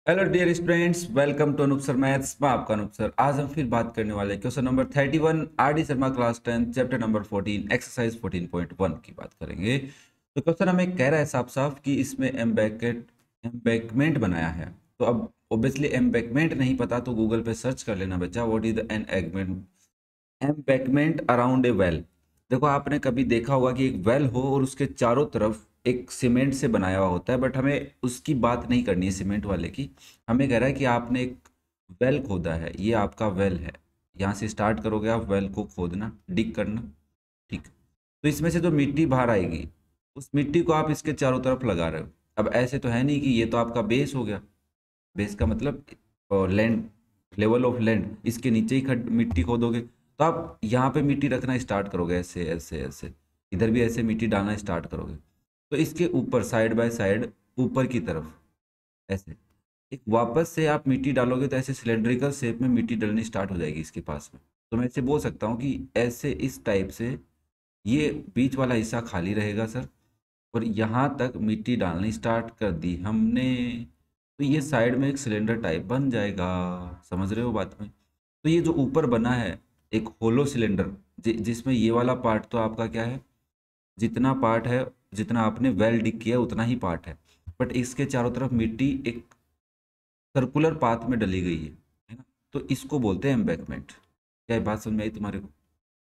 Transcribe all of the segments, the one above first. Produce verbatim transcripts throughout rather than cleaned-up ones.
Hello dear students, welcome to Anoop sir maths. मैं आपका Anoop sir. आज हम फिर बात करने वाले हैं question number thirty one R D Sharma class ten chapter number fourteen exercise fourteen point one की बात करेंगे। तो क्वेश्चन हमें कह रहा है साफ साफ कि इसमें एम्बैकेट एम्बैकमेंट बनाया है। तो अब ऑब्वियसली एम्बैकमेंट नहीं पता तो गूगल पे सर्च कर लेना बच्चा, what is the an embankment around a well. देखो आपने कभी देखा होगा कि एक वेल हो और उसके चारों तरफ एक सीमेंट से बनाया हुआ होता है, बट हमें उसकी बात नहीं करनी है सीमेंट वाले की। हमें कह रहा है कि आपने एक वेल खोदा है, ये आपका वेल है। यहाँ से स्टार्ट करोगे आप वेल को खोदना, डिग करना। ठीक। तो इसमें से जो मिट्टी बाहर आएगी उस मिट्टी को आप इसके चारों तरफ लगा रहे हो। अब ऐसे तो है नहीं कि ये तो आपका बेस हो गया। बेस का मतलब लैंड, लेवल ऑफ लैंड, इसके नीचे ही खड मिट्टी खोदोगे तो आप यहाँ पे मिट्टी रखना स्टार्ट करोगे, ऐसे ऐसे ऐसे। इधर भी ऐसे मिट्टी डालना स्टार्ट करोगे। तो इसके ऊपर साइड बाय साइड ऊपर की तरफ ऐसे एक वापस से आप मिट्टी डालोगे तो ऐसे सिलेंड्रिकल शेप में मिट्टी डलनी स्टार्ट हो जाएगी इसके पास में। तो मैं ऐसे बोल सकता हूँ कि ऐसे इस टाइप से ये बीच वाला हिस्सा खाली रहेगा सर, और यहाँ तक मिट्टी डालनी स्टार्ट कर दी हमने। तो ये साइड में एक सिलेंडर टाइप बन जाएगा। समझ रहे हो बात में? तो ये जो ऊपर बना है एक होलो सिलेंडर, जि, जिसमें ये वाला पार्ट तो आपका क्या है, जितना पार्ट है, जितना आपने वेल डिग किया है उतना ही पार्ट है, बट इसके चारों तरफ मिट्टी एक सर्कुलर पाथ में डली गई है है ना? तो इसको बोलते हैं एम्बैकमेंट। क्या ये बात समझ में आई तुम्हारे को?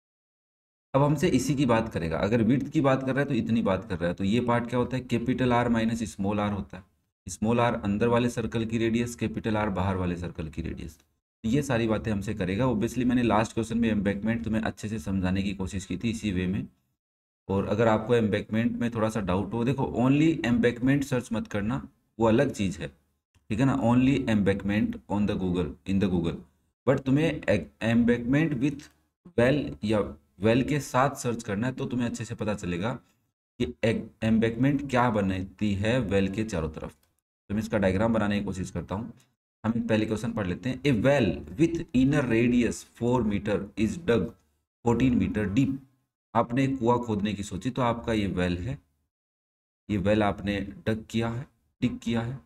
अब हमसे इसी की बात करेगा। अगर विड्थ की बात कर रहा है तो इतनी बात कर रहा है, तो ये पार्ट क्या होता है, capital R minus small R होता है। स्मॉल आर अंदर वाले सर्कल की रेडियस, कैपिटल आर बाहर वाले सर्कल की रेडियस। तो ये सारी बातें हमसे करेगा। ऑब्वियसली मैंने लास्ट क्वेश्चन में एम्बैकमेंट तुम्हें अच्छे से समझाने की कोशिश की थी इसी वे में। और अगर आपको एम्बैकमेंट में थोड़ा सा डाउट हो, देखो ओनली एम्बैकमेंट सर्च मत करना, वो अलग चीज़ है। ठीक है ना? Only embankment on the Google, in the Google. But तुम्हें एम्बैकमेंट विथ वेल या वेल के साथ सर्च करना है तो तुम्हें अच्छे से पता चलेगा कि एम्बैकमेंट क्या बनती है वेल के चारों तरफ। तो मैं इसका डायग्राम बनाने की कोशिश करता हूँ। हम पहले क्वेश्चन पढ़ लेते हैं। A well with inner radius four metre is dug fourteen metre deep. आपने एक कुआं खोदने की सोची तो आपका ये वेल है, ये वेल आपने डग किया है, डिग किया है।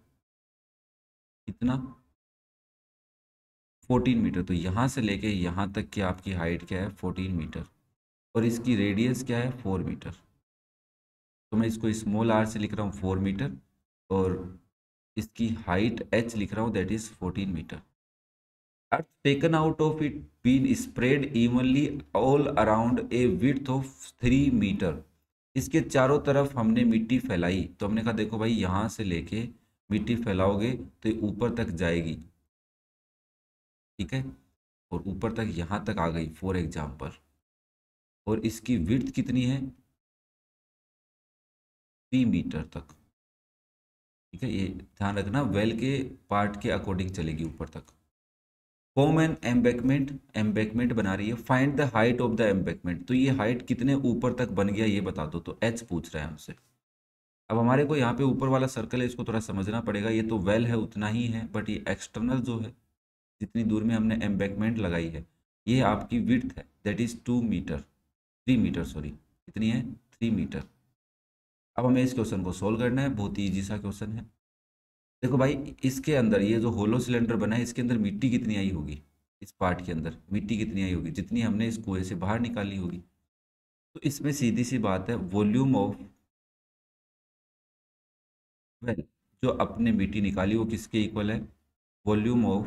कितना? Fourteen metre. तो यहाँ से लेके यहाँ तक की आपकी हाइट क्या है, फोर्टीन मीटर। और इसकी रेडियस क्या है, फोर मीटर। तो मैं इसको स्मॉल आर से लिख रहा हूँ फोर मीटर, और इसकी हाइट एच लिख रहा हूँ, that is fourteen metre. Earth taken out of it been spread evenly all around a width of three metre. इसके चारों तरफ हमने मिट्टी फैलाई। तो हमने कहा देखो भाई यहाँ से लेके मिट्टी फैलाओगे तो ये ऊपर तक जाएगी। ठीक है? और ऊपर तक यहाँ तक आ गई फॉर एग्जाम्पल। और इसकी विड्थ कितनी है, थ्री मीटर तक। ठीक है? ये ध्यान रखना, वेल के पार्ट के अकॉर्डिंग चलेगी ऊपर तक। फॉर्म एन एम्बैकमेंट, एम्बैकमेंट बना रही है। Find the height of the embankment. तो ये हाइट कितने ऊपर तक बन गया ये बता दो। तो एच पूछ रहा है हमसे। अब हमारे को यहाँ पे ऊपर वाला सर्कल है, इसको थोड़ा समझना पड़ेगा। ये तो वेल है उतना ही है, बट ये एक्सटर्नल जो है, जितनी दूर में हमने एम्बैकमेंट लगाई है, ये आपकी विड्थ है, that is two metre, three metre sorry. कितनी है, थ्री मीटर। अब हमें इस क्वेश्चन को सोल्व करना है। बहुत ही ईजी सा क्वेश्चन है। देखो भाई इसके अंदर ये जो होलो सिलेंडर बना है इसके अंदर मिट्टी कितनी आई होगी, इस पार्ट के अंदर मिट्टी कितनी आई होगी, जितनी हमने इस कुएं से बाहर निकाली होगी। तो इसमें सीधी सी बात है, वॉल्यूम ऑफ वेल, जो अपने मिट्टी निकाली वो किसके इक्वल है, volume of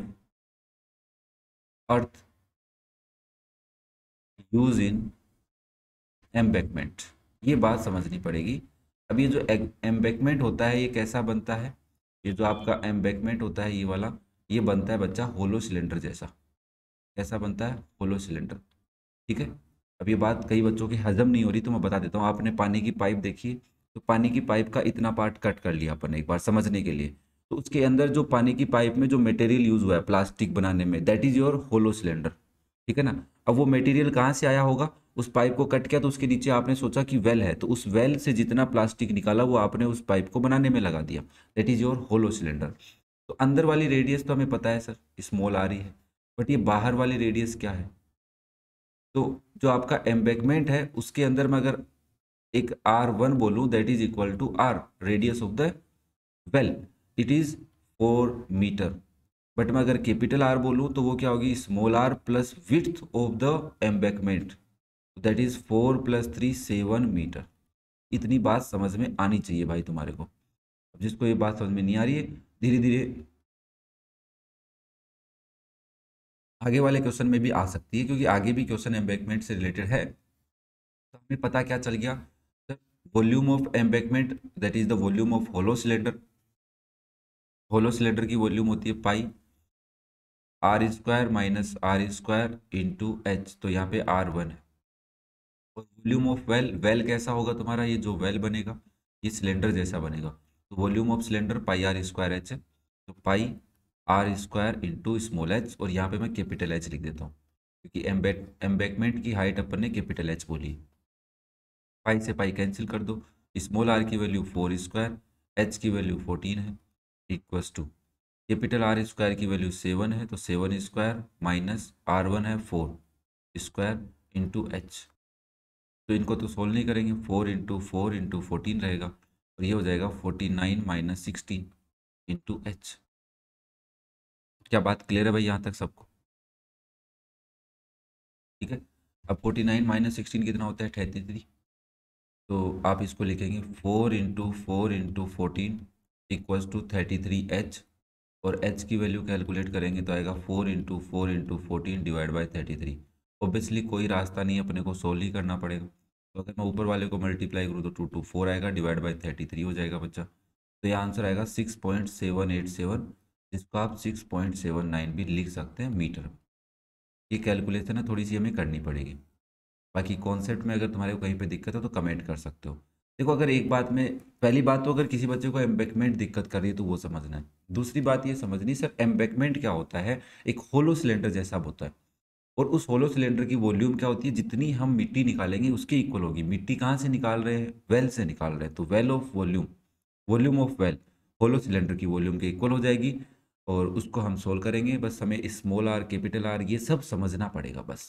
earth use in embankment. ये बात समझनी पड़ेगी। अब ये जो एम्बैकमेंट होता है ये कैसा बनता है, ये जो आपका एम्बैकमेंट होता है ये वाला, ये बनता है बच्चा होलो सिलेंडर जैसा। कैसा बनता है, होलो सिलेंडर। ठीक है? अब ये बात कई बच्चों की हजम नहीं हो रही तो मैं बता देता हूँ। आपने पानी की पाइप देखी, तो पानी की पाइप का इतना पार्ट कट कर लिया अपन एक बार समझने के लिए। तो उसके अंदर जो पानी की पाइप में जो मटेरियल यूज हुआ है प्लास्टिक बनाने में, that is your hollow cylinder. ठीक है ना? अब वो मटेरियल कहाँ से आया होगा, उस पाइप को कट किया तो उसके नीचे आपने सोचा कि वेल है, तो उस वेल से जितना प्लास्टिक निकाला वो आपने उस पाइप को बनाने में लगा दिया, that is your hollow cylinder. तो अंदर वाली रेडियस तो हमें पता है सर, स्मॉल आ रही है, बट ये बाहर वाली रेडियस क्या है? तो जो आपका एम्बैकमेंट है उसके अंदर मैं अगर एक आर वन बोलूँ, that is equal to R radius of the well, it is four metre, but मैं अगर कैपिटल आर बोलूँ तो वो क्या होगी, small R plus width of the embankment, that is four plus three seven metre. इतनी बात समझ में आनी चाहिए भाई तुम्हारे को। अब जिसको ये बात समझ में नहीं आ रही है, धीरे धीरे आगे वाले क्वेश्चन में भी आ सकती है, क्योंकि आगे भी क्वेश्चन एम्बैकमेंट से रिलेटेड है। तो हमें पता क्या चल गया sir, volume of embankment that is the volume of hollow cylinder. Hollow cylinder की वॉल्यूम होती है pi are square minus R square into H, तो यहाँ पे आर वन है। और वॉल्यूम ऑफ वेल, वेल कैसा होगा तुम्हारा, ये जो वेल बनेगा ये सिलेंडर जैसा बनेगा, तो volume of cylinder pi are square H है, तो pi are square into small H, और यहाँ पे मैं कैपिटल एच लिख देता हूँ क्योंकि एम्बैक एम्बैकमेंट की हाइट अपन ने कैपिटल एच बोली। पाई से पाई कैंसिल कर दो, स्मॉल आर की वैल्यू फोर स्क्वायर, एच की वैल्यू फोर्टीन है, equals to capital R square की वैल्यू सेवन है, तो seven square minus R one है फोर स्क्वायर इंटू एच। तो इनको तो सोल्व नहीं करेंगे, four into four into fourteen रहेगा, और ये हो जाएगा forty nine minus sixteen into H. क्या बात क्लियर है भाई यहाँ तक सबको? ठीक है। अब फोर्टी नाइन माइनस सिक्सटीन कितना होता है, थर्टी थ्री। तो आप इसको लिखेंगे four into four into fourteen equals to thirty three H, और एच की वैल्यू कैलकुलेट करेंगे तो आएगा four into four into fourteen divide by thirty three. Obviously कोई रास्ता नहीं है, अपने को सोल्व ही करना पड़ेगा। तो अगर मैं ऊपर वाले को मल्टीप्लाई करूँ तो टू टू फोर आएगा, डिवाइड बाई थर्टी थ्री हो जाएगा बच्चा। तो ये आंसर आएगा six point seven eight seven, जिसको आप सिक्स पॉइंट सेवन नाइन भी लिख सकते हैं मीटर। ये कैलकुलेशन है, थोड़ी सी हमें करनी पड़ेगी। बाकी कॉन्सेप्ट में अगर तुम्हारे को कहीं पे दिक्कत हो तो कमेंट कर सकते हो। देखो, अगर एक बात में, पहली बात तो अगर किसी बच्चे को एम्बैकमेंट दिक्कत कर रही है तो वो समझना है। दूसरी बात ये समझनी सर, एम्बैकमेंट क्या होता है, एक होलो सिलेंडर जैसा होता है, और उस होलो सिलेंडर की वॉल्यूम क्या होती है, जितनी हम मिट्टी निकालेंगे उसके इक्वल होगी। मिट्टी कहाँ से निकाल रहे हैं, वेल से निकाल रहे हैं, तो well of volume, volume of well hollow cylinder की वॉल्यूम के इक्वल हो जाएगी। और उसको हम सोल्व करेंगे, बस हमें स्मॉल आर कैपिटल आर ये सब समझना पड़ेगा बस।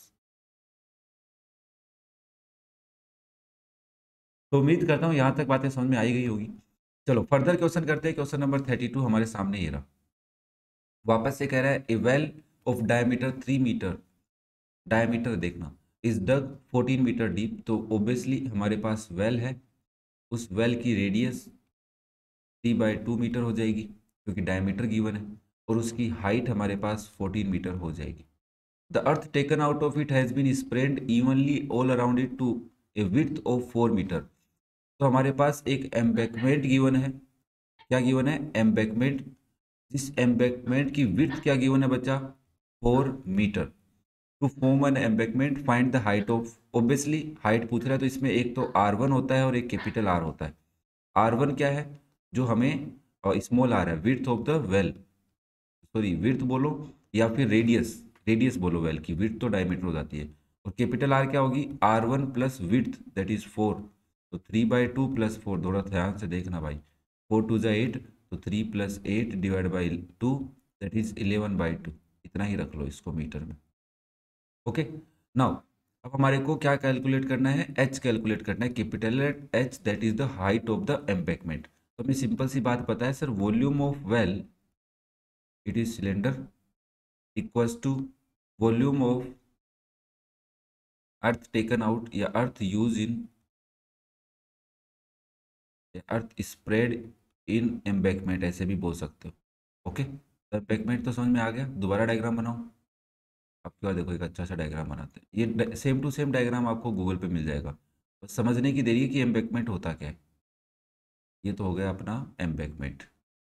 तो उम्मीद करता हूँ यहाँ तक बातें समझ में आई गई होगी। चलो फर्दर क्वेश्चन करते हैं। क्वेश्चन नंबर थर्टी टू हमारे सामने ये रहा। वापस से कह रहा है, a well of diameter three metre, diameter देखना, is dug fourteen metre deep. तो ओब्वियसली हमारे पास वेल है, उस वेल की radius three by two metre हो जाएगी क्योंकि डायमीटर गिवन है, और उसकी हाइट हमारे पास फोर्टीन मीटर हो जाएगी। The earth taken out of it has been spread evenly all around it to a width of four metre. तो हमारे पास एक एम्बैकमेंट गिवन है। क्या गिवन है, एम्बैकमेंट। इस एम्बैकमेंट की विड्थ क्या गिवन है बच्चा, four metre. To form an embankment find the height of, obviously height पूछ रहा है तो इसमें एक तो आर वन होता है और एक कैपिटल आर होता है। आर वन क्या है, जो हमें, और स्मॉल आर है width of the well, sorry width बोलो या फिर रेडियस, रेडियस बोलो वेल की, विड्थ तो डायमीटर हो जाती है। और कैपिटल आर क्या होगी, R one plus width that is four, तो three by two plus four, थोड़ा ध्यान से देखना भाई, फोर टू जा एट, तो three plus eight divide by two that is eleven by two. इतना ही रख लो इसको मीटर में। ओके, नाउ अब हमारे को क्या कैलकुलेट करना है, एच कैलकुलेट करना है, capital H that is the height of the embankment. तो हमें सिंपल सी बात पता है sir, volume of well it is cylinder equals to volume of earth taken out या earth use in earth spread in embankment, ऐसे भी बोल सकते हो। ओके, तो एम्बैकमेंट तो समझ में आ गया। दोबारा डायग्राम बनाओ। अब क्या, देखो एक अच्छा सा डायग्राम बनाते हैं। ये सेम टू सेम डायग्राम आपको गूगल पे मिल जाएगा, बस समझने की देरी है कि एम्बैकमेंट होता क्या है। ये तो हो गया अपना एम्बैकमेंट,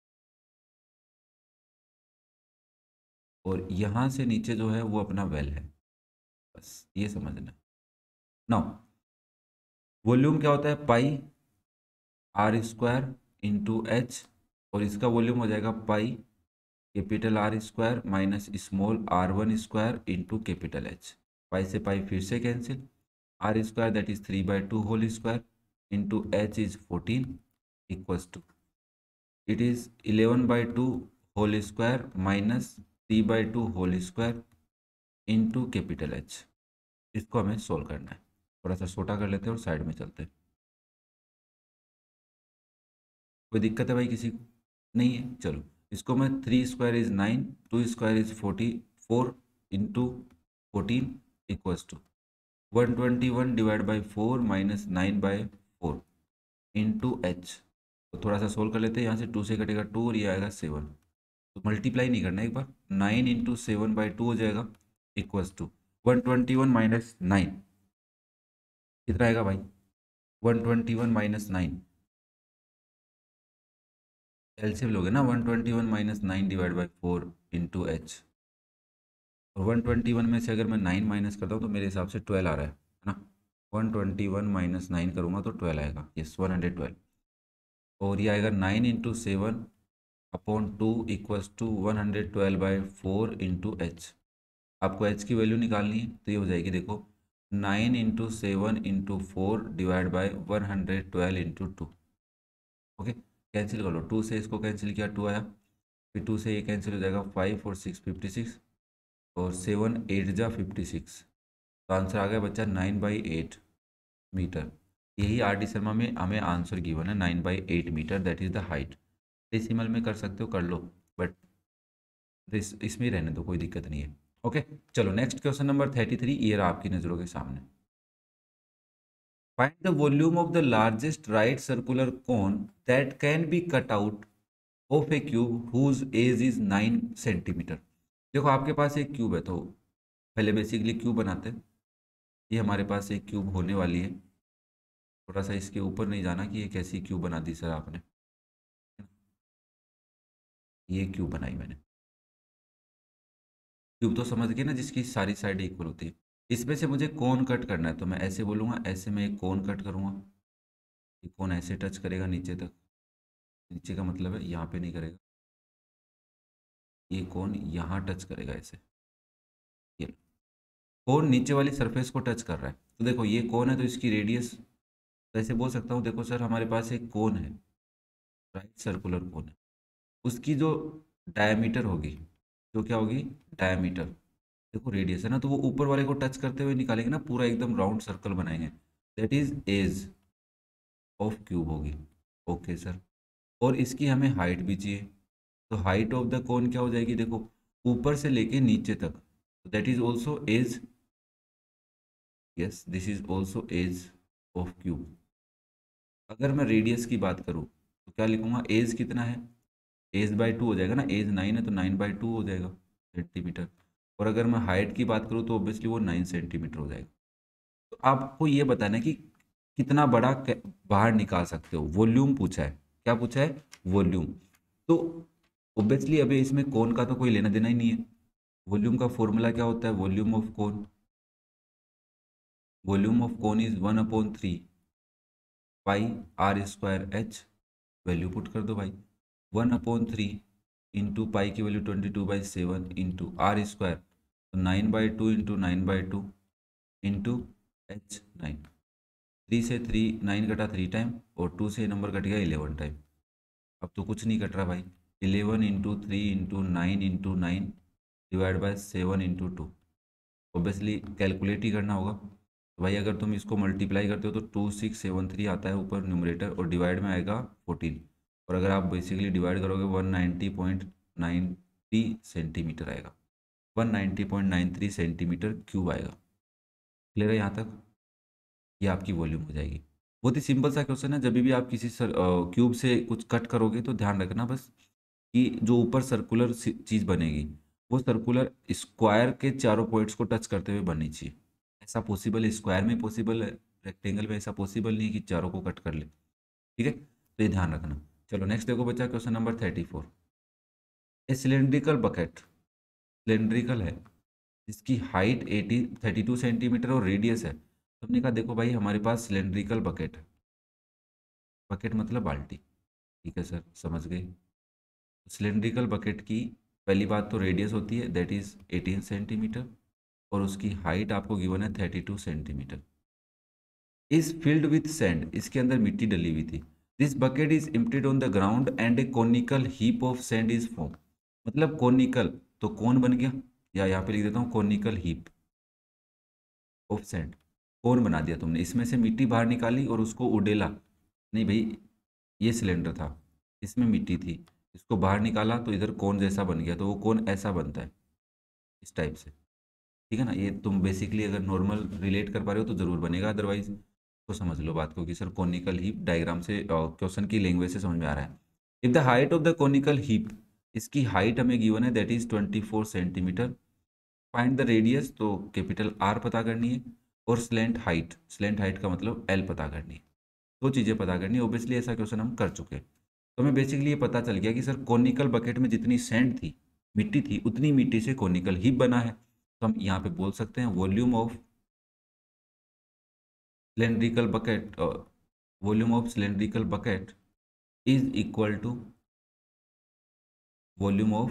और यहाँ से नीचे जो है वो अपना वेल है, बस ये समझना। नाउ वॉल्यूम क्या होता है, pi are square into H, और इसका वॉल्यूम हो जाएगा pi capital R square minus small are one square into capital H. Pi से पाई फिर से cancel, R square that is three by two whole square into H is fourteen equals to, it is eleven by two whole square minus three by two whole square into capital H. इसको हमें solve करना है। थोड़ा सा छोटा कर लेते हैं और साइड में चलते हैं। कोई दिक्कत है भाई किसी को? नहीं है, चलो इसको मैं three square is nine, two square is forty four into fourteen equals to one twenty one divide by four minus nine by four into H. तो थोड़ा सा सोल्व कर लेते हैं, यहाँ से टू से कटेगा टू और ये आएगा सेवन। तो मल्टीप्लाई नहीं करना, एक बार nine into seven by two हो जाएगा equals to one twenty one minus nine कितना आएगा भाई, one twenty one minus nine LCM लोगे ना, one twenty one minus nine divide by four into H. और वन ट्वेंटी वन में से अगर मैं नाइन माइनस करता हूँ तो मेरे हिसाब से ट्वेल्व आ रहा है है ना। One twenty one minus nine करूँगा तो ट्वेल्व आएगा, यस वन हंड्रेड ट्वेल्व। और ये आएगा nine into seven upon two equals to one hundred twelve by four into H. आपको एच की वैल्यू निकालनी है तो ये हो जाएगी, देखो nine into seven into four divide by one hundred twelve into two. Okay, cancel कर लो, टू से इसको कैंसिल किया टू आया, फिर टू से ये कैंसिल हो जाएगा, फाइव और सिक्स फिफ्टी सिक्स और सेवन एट जा फिफ्टी सिक्स। तो आंसर आ गया बच्चा नाइन बाई एट मीटर। यही आर डी शर्मा में हमें आंसर गिवन है, nine by eight metre, that is the height. Decimal में कर सकते हो कर लो, बट इस इसमें रहने दो, कोई दिक्कत नहीं है। ओके चलो next question number thirty three, ये रहा आपकी नज़रों के सामने। Find the volume of the largest right circular cone that can be cut out of a cube whose edge is nine centimetre. देखो आपके पास एक क्यूब है, तो पहले बेसिकली क्यूब बनाते हैं। ये हमारे पास एक क्यूब होने वाली है, थोड़ा सा इसके ऊपर नहीं जाना कि ये कैसी क्यूब बना दी सर आपने। ये क्यूब बनाई मैंने, क्यूब तो समझ गए ना, जिसकी सारी साइड इक्वल होती है। इसमें से मुझे कोन कट करना है, तो मैं ऐसे बोलूँगा, ऐसे मैं एक कोन कट करूँगा। ये कोन ऐसे टच करेगा नीचे तक, नीचे का मतलब है यहाँ पे नहीं करेगा, ये कोन यहाँ टच करेगा ऐसे। ये कोन नीचे वाली सरफेस को टच कर रहा है, तो देखो ये कोन है तो इसकी रेडियस, तो ऐसे बोल सकता हूँ, देखो सर हमारे पास एक कोन है, राइट सर्कुलर कोन है, उसकी जो डायमीटर होगी, जो क्या होगी डायमीटर, देखो रेडियस है ना, तो वो ऊपर वाले को टच करते हुए निकालेंगे ना, पूरा एकदम राउंड सर्कल बनाएंगे, that is edge of cube होगी। ओके सर, और इसकी हमें हाइट भी चाहिए, तो हाइट ऑफ द कोन क्या हो जाएगी, देखो ऊपर से लेके नीचे तक, that is also edge, yes this is also edge of cube. अगर मैं रेडियस की बात करूँ तो क्या लिखूंगा, एज कितना है, एज बाई टू हो जाएगा ना, एज नाइन है तो नाइन बाई टू हो जाएगा सेंटीमीटर। और अगर मैं हाइट की बात करूँ तो ऑब्वियसली वो नाइन सेंटीमीटर हो जाएगा। तो आपको ये बताना है कि कितना बड़ा कै- बाहर निकाल सकते हो, वॉल्यूम पूछा है, क्या पूछा है वॉल्यूम। तो ऑब्वियसली अभी इसमें कोन का तो कोई लेना देना ही नहीं है। वॉल्यूम का फॉर्मूला क्या होता है, volume of cone, volume of cone is one upon three pi are square H, value put कर दो भाई, one upon three into pi की value twenty two by seven into R square, तो nine by two into nine by two into H nine. Three से three nine कटा three time और two से number कट गया इलेवन टाइम। अब तो कुछ नहीं कट रहा भाई, eleven into three into nine into nine divide by seven into two. Obviously calculate ही करना होगा, तो भाई अगर तुम इसको मल्टीप्लाई करते हो तो टू सिक्स सेवन थ्री आता है ऊपर न्यूमरेटर, और डिवाइड में आएगा फोर्टीन, और अगर आप बेसिकली डिवाइड करोगे one ninety point nine three centimetre आएगा, one ninety point nine three centimetre cube आएगा। क्लियर है यहाँ तक, ये आपकी वॉल्यूम हो जाएगी। बहुत ही सिंपल सा क्वेश्चन है, जब भी आप किसी सर क्यूब से कुछ कट करोगे तो ध्यान रखना बस कि जो ऊपर सर्कुलर चीज़ बनेगी वो सर्कुलर स्क्वायर के चारों पॉइंट्स को टच करते हुए बननी चाहिए। ऐसा पॉसिबल है, स्क्वायर में पॉसिबल है, रेक्टेंगल में ऐसा पॉसिबल नहीं है कि चारों को कट कर ले। ठीक है, तो ये ध्यान रखना। चलो नेक्स्ट देखो बच्चा, question number thirty four. A cylindrical bucket, cylindrical है, जिसकी height eighty thirty two centimetre और रेडियस है। हमने कहा देखो भाई हमारे पास सिलेंड्रिकल बकेट है, बकेट मतलब बाल्टी, ठीक है सर समझ गए। सिलेंड्रिकल बकेट की पहली बात तो रेडियस होती है, दैट इज एटीन सेंटीमीटर, और उसकी हाइट आपको गिवन है thirty two centimetre. Is filled with sand, इसके अंदर मिट्टी डली हुई थी। This bucket is emptied on the ground and a conical heap of sand is form. मतलब कोनिकल तो कौन बन गया, या यहाँ पे लिख देता हूँ कोनिकल हीप ऑफ सैंड, कौन बना दिया तुमने, इसमें से मिट्टी बाहर निकाली और उसको उडेला। नहीं भाई, ये सिलेंडर था, इसमें मिट्टी थी, इसको बाहर निकाला तो इधर कोन जैसा बन गया, तो वो कोन ऐसा बनता है इस टाइप से। ठीक है ना, ये तुम बेसिकली अगर नॉर्मल रिलेट कर पा रहे हो तो ज़रूर बनेगा, अदरवाइज तो समझ लो बात को कि सर कोनिकल हीप डायग्राम से क्वेश्चन की लैंग्वेज से समझ में आ रहा है। If the height of the conical heap, इसकी हाइट हमें गिवन है that is twenty four centimetre. Find the radius, तो कैपिटल आर पता करनी है, और स्लेंट हाइट, स्लेंट हाइट का मतलब एल पता करनी है। दो चीज़ें पता करनी है। ओब्वियसली ऐसा क्वेश्चन हम कर चुके हैं, तो हमें बेसिकली ये पता चल गया कि सर कोनिकल बकेट में जितनी सैंड थी, मिट्टी थी, उतनी मिट्टी से कोनिकल हीप बना है। तो हम यहाँ पे बोल सकते हैं volume of cylindrical bucket, uh, volume of cylindrical bucket is equal to volume of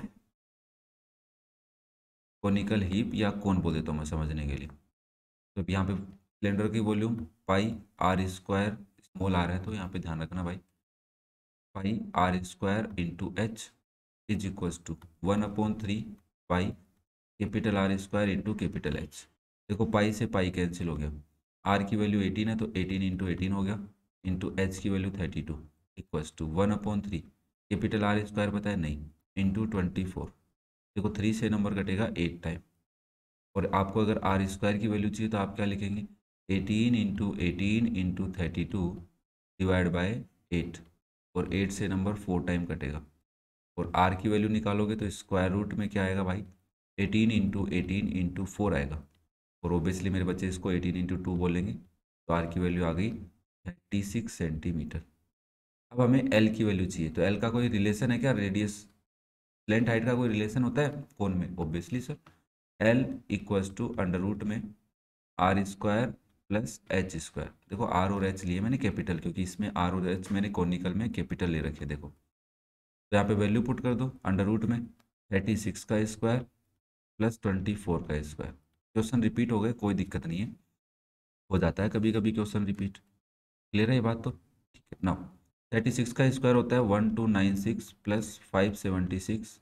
conical heap, या कौन बोल देता हूँ मैं समझने के लिए। तो यहाँ पे सिलेंडर की volume pi are square, small R है तो यहाँ पे ध्यान रखना भाई, pi are square into H is equals to one upon three pi capital R square into capital H. देखो पाई से पाई कैंसिल हो गया, आर की वैल्यू एटीन है तो एटीन इंटू एटीन हो गया, इंटू एच की value thirty two equals to one upon three capital R square पता है नहीं, इंटू ट्वेंटी फोर। देखो थ्री से नंबर कटेगा एट टाइम, और आपको अगर आर स्क्वायर की वैल्यू चाहिए तो आप क्या लिखेंगे, eighteen into eighteen into thirty two divide by eight, और एट से नंबर फोर टाइम कटेगा, और आर की वैल्यू निकालोगे तो स्क्वायर रूट में क्या आएगा भाई, eighteen into eighteen into four आएगा, और ओबियसली मेरे बच्चे इसको एटीन इंटू टू बोलेंगे, तो आर की वैल्यू आ गई थर्टी सिक्स सेंटीमीटर। अब हमें एल की वैल्यू चाहिए, तो एल का कोई रिलेशन है क्या, रेडियस स्लेंट हाइट का कोई रिलेशन होता है कौन में, obviously sir L equals to under root में R square plus H square. देखो आर और एच लिए मैंने कैपिटल, क्योंकि इसमें आर और एच मैंने कॉनिकल में कैपिटल ले रखे। देखो तो यहाँ पे वैल्यू पुट कर दो, अंडर रूट में थर्टी सिक्स का स्क्वायर प्लस ट्वेंटी फोर का स्क्वायर। क्वेश्चन रिपीट हो गए, कोई दिक्कत नहीं है, हो जाता है कभी कभी क्वेश्चन रिपीट। क्लियर है ये बात तो, ठीक है ना। थर्टी सिक्स का स्क्वायर होता है one two nine six plus five seventy six,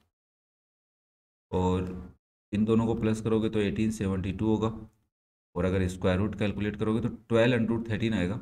और इन दोनों को प्लस करोगे तो एटीन सेवेंटी टू होगा, और अगर स्क्वायर रूट कैलकुलेट करोगे तो ट्वेल्व अंडर रूट थर्टीन आएगा।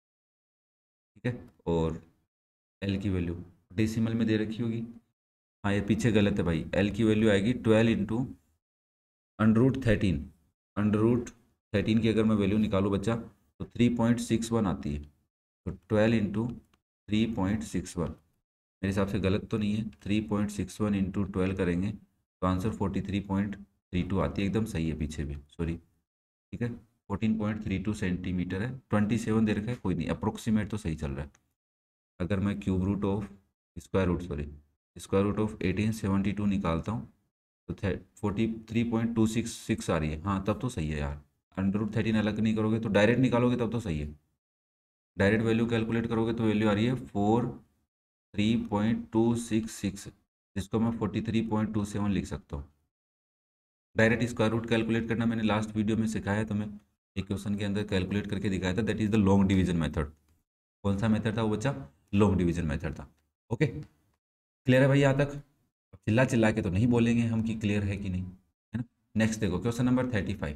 ठीक है, और एल की वैल्यू डेसिमल में दे रखी होगी, हाँ ये पीछे गलत है भाई, एल की वैल्यू आएगी twelve into under root thirteen, under root thirteen की अगर मैं वैल्यू निकालूँ बच्चा तो थ्री पॉइंट सिक्स वन आती है, तो twelve into three point six one, मेरे हिसाब से गलत तो नहीं है, three point six one into twelve करेंगे तो answer forty three point three two आती है, एकदम सही है, पीछे भी सॉरी, ठीक है fourteen point three two centimetre है, ट्वेंटी सेवन दे रखा है, कोई नहीं अप्रोक्सीमेट तो सही चल रहा है। अगर मैं cube root of square root sorry square root of eighteen seventy two निकालता हूँ तो forty three point two six six आ रही है, हाँ तब तो सही है यार। अंडर रूट थर्टीन अलग नहीं करोगे तो डायरेक्ट निकालोगे तब तो सही है, डायरेक्ट वैल्यू कैलकुलेट करोगे तो वैल्यू आ रही है four three point two six six, जिसको मैं forty three point two seven लिख सकता हूँ। डायरेक्ट स्क्वायर रूट कैलकुलेट करना मैंने लास्ट वीडियो में सिखाया है तुम्हें, एक क्वेश्चन के अंदर कैलकुलेट करके दिखाया था, that is the long division method. कौन सा मेथड था वो बच्चा, लॉन्ग डिवीजन मेथड था। ओके क्लियर है भाई यहाँ तक, चिल्ला चिल्ला के तो नहीं बोलेंगे हम कि क्लियर है कि नहीं, है ना। नेक्स्ट देखो क्वेश्चन नंबर थर्टी फाइव,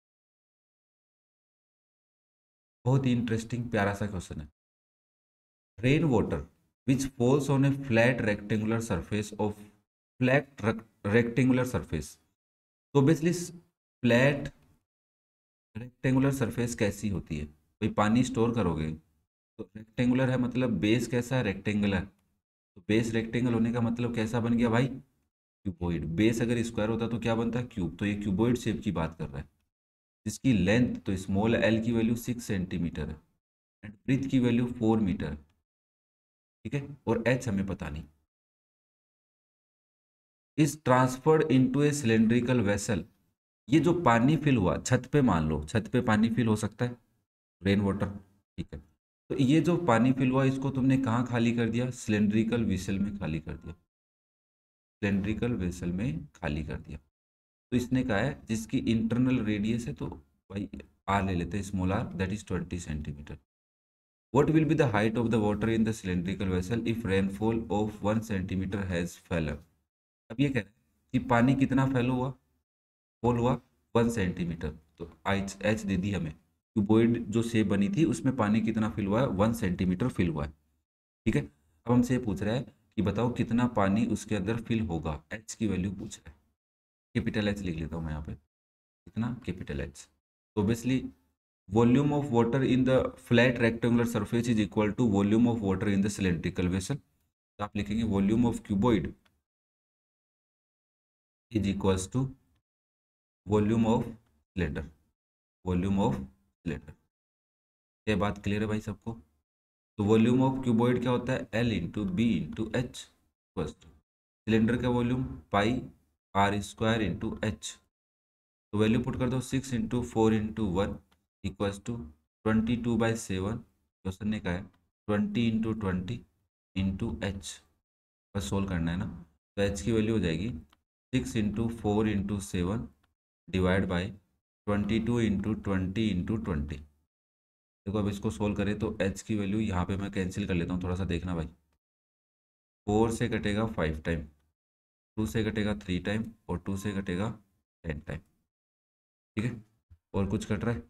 बहुत ही इंटरेस्टिंग प्यारा सा क्वेश्चन है। Rain water which falls on a flat rectangular surface of flat rectangular surface, तो बेसिकली फ्लैट रेक्टेंगुलर सरफेस कैसी होती है, भाई पानी स्टोर करोगे तो रेक्टेंगुलर है मतलब बेस कैसा है, रेक्टेंगुलर, तो बेस रेक्टेंगल होने का मतलब कैसा बन गया भाई, क्यूबॉइड। बेस अगर स्क्वायर होता तो क्या बनता है, क्यूब, तो ये क्यूबॉइड शेप की बात कर रहा है, जिसकी लेंथ तो स्मॉल एल की वैल्यू सिक्स सेंटीमीटर है एंड ब्रीथ की वैल्यू फोर मीटर है, ठीक है, और एच हमें पता नहीं। Is transferred into a cylindrical vessel, ये जो पानी फिल हुआ छत पे, मान लो छत पे पानी फिल हो सकता है, रेन वाटर, ठीक है, तो ये जो पानी फिल हुआ इसको तुमने कहाँ खाली कर दिया, सिलेंड्रिकल वेसल में खाली कर दिया, सिलेंड्रिकल वेसल में खाली कर दिया। तो इसने कहा है जिसकी इंटरनल रेडियस है, तो भाई आर ले लेते हैं, small R, that is twenty centimetre. What will be the height of the water in the cylindrical vessel if rainfall of one centimeter has fallen? अब ये कह रहे हैं कि पानी कितना फैल हुआ, फॉल हुआ वन सेंटीमीटर, तो एच एच दे दी हमें, क्यूबॉइड जो शेप बनी थी उसमें पानी कितना फिल हुआ है, वन सेंटीमीटर फिल हुआ है, ठीक है। अब हमसे ये पूछ रहा है कि बताओ कितना पानी उसके अंदर फिल होगा, एच की वैल्यू पूछ रहा है। कैपिटल एच लिख लेता हूँ मैं यहाँ पे, कितना, कैपिटल एच। तो obviously volume of water in the flat rectangular surface is equal to volume of water in the cylindrical vessel. तो आप लिखेंगे volume of cuboid is equals to volume of cylinder, volume of cylinder. ये बात clear है भाई सबको? तो volume of cuboid क्या होता है, L into B into H equals to cylinder का volume pi are square into H. तो वैल्यू पुट कर दो, six into four into one equals to twenty two by seven. Question ने कहा है twenty into twenty into H, बस solve करना है ना। तो एच की वैल्यू हो जाएगी six into four into seven divide by twenty two into twenty into twenty. देखो अब इसको सोल्व करें तो एच की वैल्यू यहाँ पे मैं कैंसिल कर लेता हूँ, थोड़ा सा देखना भाई। फोर से कटेगा फाइव टाइम, टू से कटेगा थ्री टाइम और टू से कटेगा टेन टाइम, ठीक है। और कुछ कट रहा है,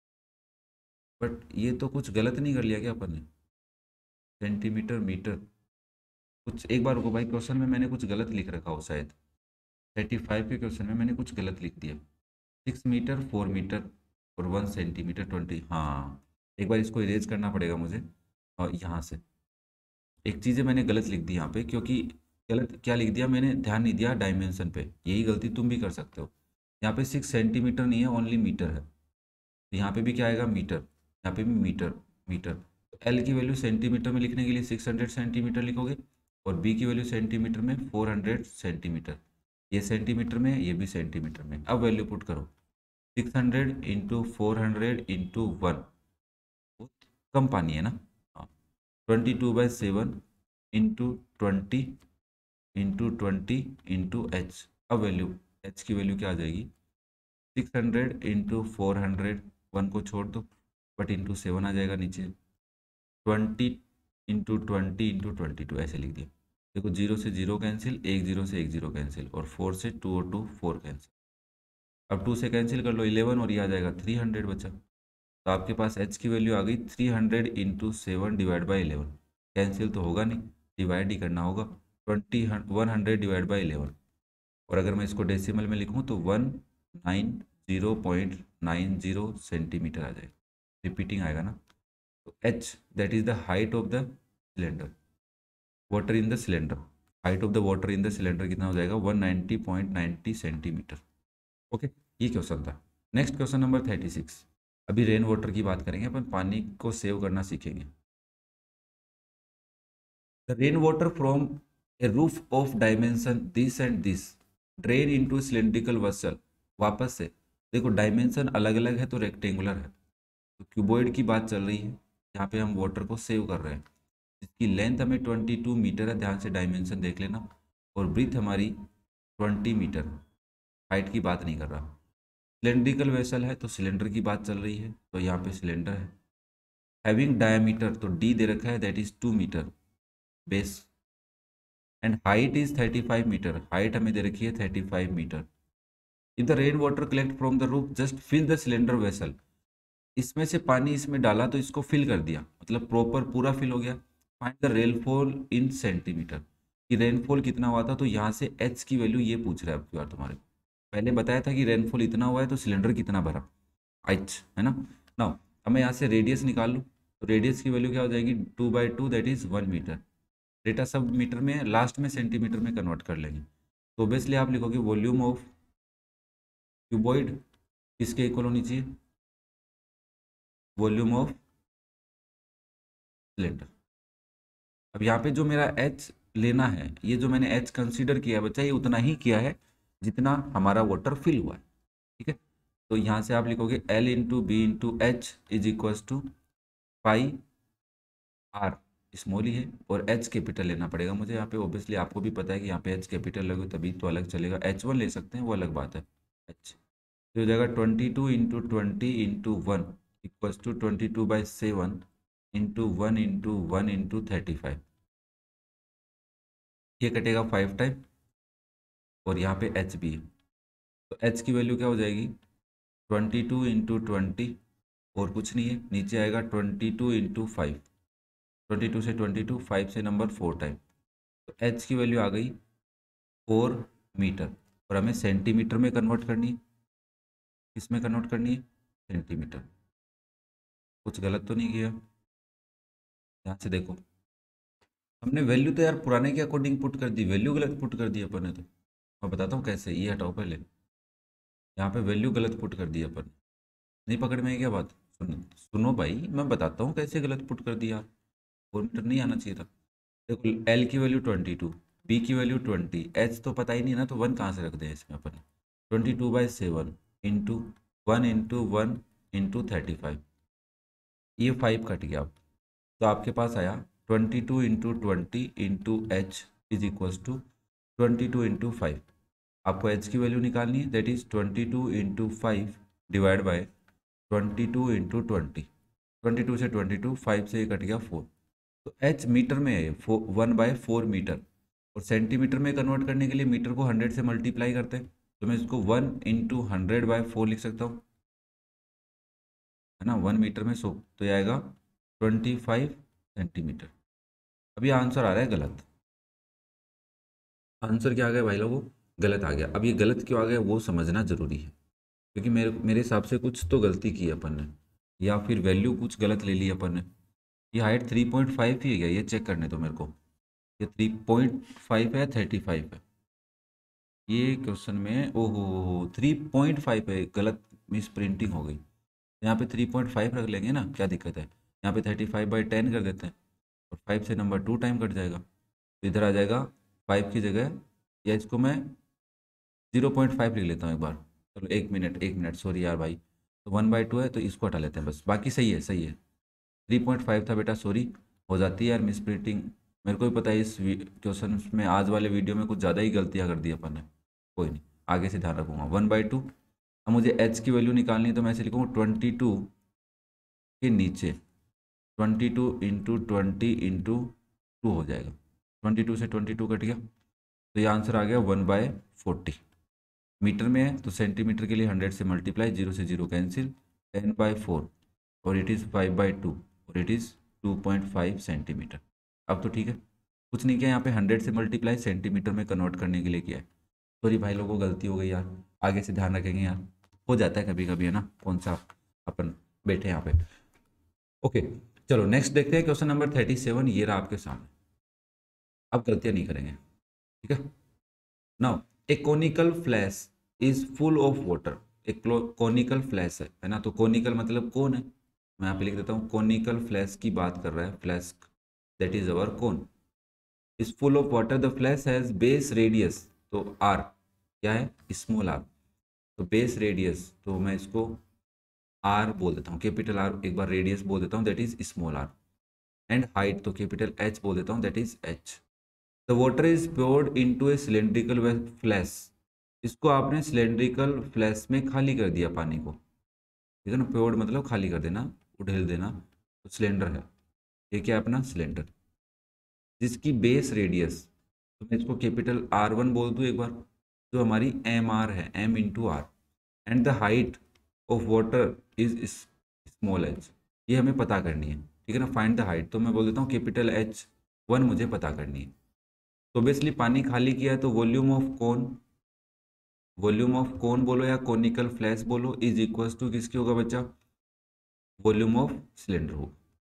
बट ये तो कुछ गलत नहीं कर लिया क्या अपन ने, सेंटीमीटर मीटर कुछ, एक बार रुको भाई, क्वेश्चन में मैंने कुछ गलत लिख रखा हो शायद, थर्टी फाइव के क्वेश्चन में मैंने कुछ गलत लिख दिया। सिक्स मीटर फोर मीटर और वन सेंटीमीटर ट्वेंटी, हाँ एक बार इसको इरेज करना पड़ेगा मुझे। और यहाँ से एक चीज़ें मैंने गलत लिख दी यहाँ पे, क्योंकि गलत क्या लिख दिया मैंने, ध्यान नहीं दिया डायमेंशन पे। यही गलती तुम भी कर सकते हो। यहाँ पे सिक्स सेंटीमीटर नहीं है, ओनली मीटर है। तो यहाँ पे भी क्या आएगा, मीटर, यहाँ पे भी मीटर मीटर। तो एल की वैल्यू सेंटीमीटर में लिखने के लिए सिक्स हंड्रेड सेंटीमीटर लिखोगे, और बी की वैल्यू सेंटीमीटर में फोर हंड्रेड सेंटीमीटर। ये सेंटीमीटर में, ये भी सेंटीमीटर में। अब वैल्यू पुट करो, six hundred into four hundred into one, कम पानी है ना, हाँ। Twenty two by seven into twenty into twenty into H. अब वैल्यू, एच की वैल्यू क्या आ जाएगी, six hundred into four hundred, one को छोड़ दो, बट इंटू सेवन आ जाएगा नीचे, twenty into twenty into twenty two, ऐसे लिख दिया। देखो जीरो से जीरो कैंसिल, एक जीरो से एक जीरो कैंसिल, और फोर से टू और टू फोर कैंसिल। अब टू से कैंसिल कर लो इलेवन, और ये आ जाएगा थ्री हंड्रेड बचा। तो आपके पास एच की वैल्यू आ गई three hundred into seven divide by eleven. Cancel तो होगा नहीं, डिवाइड ही करना होगा, twenty one hundred divide by eleven. और अगर मैं इसको डेसिमल में लिखूँ तो one nine zero point nine zero centimetre आ जाएगा, रिपीटिंग आएगा ना। तो H that is the height of the cylinder, water in the cylinder, height of the water in the cylinder कितना हो जाएगा, one ninety point ninety centimetre. Okay, ये question था। Next question number thirty six. अभी rain water की बात करेंगे, अपन पानी को सेव करना सीखेंगे। The rain water from a roof of dimension this and this drain into cylindrical vessel. वापस से देखो, डायमेंशन अलग अलग है तो रेक्टेंगुलर है, तो क्यूबॉइड की बात चल रही है। यहाँ पे हम वाटर को सेव कर रहे हैं, जिसकी लेंथ हमें ट्वेंटी टू मीटर है, ध्यान से डायमेंशन देख लेना, और ब्रीथ हमारी ट्वेंटी मीटर, हाइट की बात नहीं कर रहा। सिलेंड्रिकल वेसल है तो सिलेंडर की बात चल रही है, तो यहाँ पे सिलेंडर है। हैविंग डायमीटर तो डी दे रखा है, that is two metre base, and height is thirty five metre, height हमें दे रखी है thirty five metre. In the rain water collect from the roof just fill the cylinder vessel. इसमें से पानी इसमें डाला तो इसको फिल कर दिया, मतलब प्रॉपर पूरा फिल हो गया। Find the rainfall in centimetre, कि रेनफॉल कितना हुआ था। तो यहाँ से एच की वैल्यू ये पूछ रहा है अब की बार तुम्हारे। पहले बताया था कि रेनफॉल इतना हुआ है तो सिलेंडर कितना भरा, एच है ना। ना अब मैं यहाँ से रेडियस निकाल लूँ, तो रेडियस की वैल्यू क्या हो जाएगी, two by two that is one metre. Data सब मीटर में, लास्ट में सेंटीमीटर में कन्वर्ट कर लेंगे। तो ऑब्वियसली आप लिखोगे वॉल्यूम ऑफ क्यूबॉइड किसके इक्वल होनी चाहिए, वॉल्यूम ऑफ सिलेंडर। अब यहाँ पे जो मेरा एच लेना है, ये जो मैंने एच कंसीडर किया है बच्चा, ये उतना ही किया है जितना हमारा वाटर फिल हुआ है, ठीक है। तो यहाँ से आप लिखोगे L into B into H is equals to pi R, small ही है, और एच कैपिटल लेना पड़ेगा मुझे यहाँ पे। ऑब्वियसली आपको भी पता है कि यहाँ पे एच कैपिटल लगे तभी तो अलग चलेगा, एच वन ले सकते हैं वो अलग बात है। एच तो हो जाएगा twenty two into twenty into one equals to twenty two by seven into one into one into thirty five. ये कटेगा फाइव टाइम, और यहाँ पे एच भी है, तो एच की वैल्यू क्या हो जाएगी, ट्वेंटी टू इंटू ट्वेंटी, और कुछ नहीं है, नीचे आएगा twenty two into five, twenty two से ट्वेंटी टू, फाइव से नंबर फोर टाइम, तो एच की वैल्यू आ गई फोर मीटर, और हमें सेंटीमीटर में कन्वर्ट करनी है। किस में कन्वर्ट करनी है? सेंटीमीटर। कुछ गलत तो नहीं किया? ध्यान से देखो, हमने वैल्यू तो यार पुराने के अकॉर्डिंग पुट कर दी, वैल्यू गलत पुट कर दी अपन ने। तो मैं बताता हूँ कैसे, ये हटाओ पहले। यहाँ पे वैल्यू गलत पुट कर दी अपन। नहीं पकड़ में है क्या बात? सुनो सुनो भाई, मैं बताता हूँ कैसे गलत पुट कर दिया। फोर मीटर नहीं आना चाहिए था। देखो, एल की वैल्यू ट्वेंटी टू, बी की वैल्यू ट्वेंटी, एच तो पता ही नहीं ना, तो वन कहाँ से रख दें इसमें अपन? Twenty two by seven into one into one into thirty five, ये फाइव कट गया। तो आपके पास आया twenty two into twenty into H is equals to twenty two into five. आपको एच की वैल्यू निकालनी है, that is twenty two into five divide by twenty two into twenty. Twenty two से ट्वेंटी टू, फाइव से ये cut गया four. तो H metre में है, four one by four metre. और सेंटीमीटर में कन्वर्ट करने के लिए मीटर को हंड्रेड से मल्टीप्लाई करते हैं, तो मैं इसको one into hundred by four लिख सकता हूँ, है ना। वन मीटर में सौ, तो ये आएगा ट्वेंटी फाइव सेंटीमीटर। अभी आंसर आ रहा है गलत। आंसर क्या आ गया भाई लोगों? गलत आ गया। अब ये गलत क्यों आ गया वो समझना जरूरी है, क्योंकि मेरे मेरे हिसाब से कुछ तो गलती की अपन ने, या फिर वैल्यू कुछ गलत ले ली अपन ने। ये हाइट थ्री पॉइंट फाइव ही है क्या? ये चेक करने दो मेरे को। ये थ्री पॉइंट फाइव है, थर्टी फाइव है? ये क्वेश्चन में ओहो थ्री पॉइंट फाइव है, गलत मिस प्रिंटिंग हो गई। यहाँ पे थ्री पॉइंट फाइव रख लेंगे ना, क्या दिक्कत है? यहाँ पे थर्टी फाइव बाई टेन कर देते हैं, और फाइव से नंबर टू टाइम कट जाएगा, तो इधर आ जाएगा फाइव की जगह, या इसको मैं जीरो पॉइंट फाइव लिख लेता हूँ एक बार। चलो एक मिनट एक मिनट सॉरी यार भाई, तो वन बाई टू है तो इसको हटा लेते हैं बस, बाकी सही है सही है। थ्री पॉइंट फाइव था बेटा, सॉरी। हो जाती है यार मिस प्रिंटिंग, मेरे को भी पता है। इस क्वेश्चन में आज वाले वीडियो में कुछ ज़्यादा ही गलतियाँ कर दी अपन ने। कोई नहीं, आगे से ध्यान रखूँगा। One by two. अब मुझे एच की वैल्यू निकालनी है, तो मैं ऐसे लिखूँगा ट्वेंटी टू के नीचे twenty two into twenty into two हो जाएगा। ट्वेंटी टू से ट्वेंटी टू कट गया, तो ये आंसर आ गया वन बाय फोर्टी। मीटर में है तो सेंटीमीटर के लिए हंड्रेड से मल्टीप्लाई, जीरो से zero cancel, ten by four, और it is five by two, और it is two point five centimetre. अब तो ठीक है, कुछ नहीं किया यहाँ पे, हंड्रेड से मल्टीप्लाई सेंटीमीटर में कन्वर्ट करने के लिए किया है। सॉरी भाई लोगों, गलती हो गई यार, आगे से ध्यान रखेंगे यार। हो जाता है कभी कभी, है ना, कौन सा अपन बैठे यहाँ पे। ओके, चलो नेक्स्ट देखते हैं क्वेश्चन नंबर थर्टी सेवन। ये रहा आपके सामने। अब गलतियाँ नहीं करेंगे, ठीक है। Now a conical flash is full of water. एक कोनिकल फ्लैश है है ना, तो कोनिकल मतलब कौन है? मैं यहाँ पे लिख देता हूँ, कोनिकल फ्लैश की बात कर रहा है, flash that is our cone is full of water. The flash has base radius, तो आर क्या है? Small R. तो बेस रेडियस, तो मैं इसको आर बोल देता हूँ, कैपिटल आर। एक बार रेडियस बोल देता हूँ, that is small R. And height तो कैपिटल एच बोल देता हूँ, that is H. The water is poured into a cylindrical flash. इसको आपने सिलेंड्रिकल फ्लैश में खाली कर दिया पानी को, ठीक है ना। पोर्ड मतलब खाली कर देना, उड़ेल देना। तो सिलेंडर है, ये क्या है अपना सिलेंडर, जिसकी बेस रेडियस, तो मैं इसको कैपिटल आर वन बोल दूँ एक बार, जो हमारी एम आर है, M into R. And the height of water is small H, ये हमें पता करनी है, ठीक है ना। फाइंड द हाइट, तो मैं बोल देता हूँ कैपिटल एच वन मुझे पता करनी है। तो बेसिकली पानी खाली किया है, तो volume of cone, volume of cone बोलो या कोनिकल फ्लैश बोलो, इज इक्वल्स टू किसकी होगा बच्चा? वॉल्यूम ऑफ सिलेंडर होगा।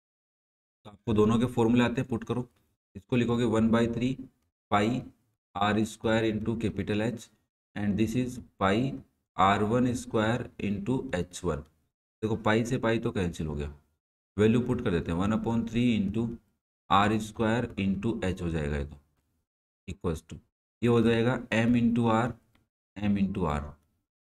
तो आपको दोनों के फॉर्मूले आते हैं, पुट करो। इसको लिखोगे one by three pi are square into capital H, and this is pi are one square into H one. देखो पाई से पाई तो कैंसिल हो गया, वैल्यू पुट कर देते हैं, one upon three into R square into H हो जाएगा, ये तो इक्वल्स टू, ये हो जाएगा M into R, M into R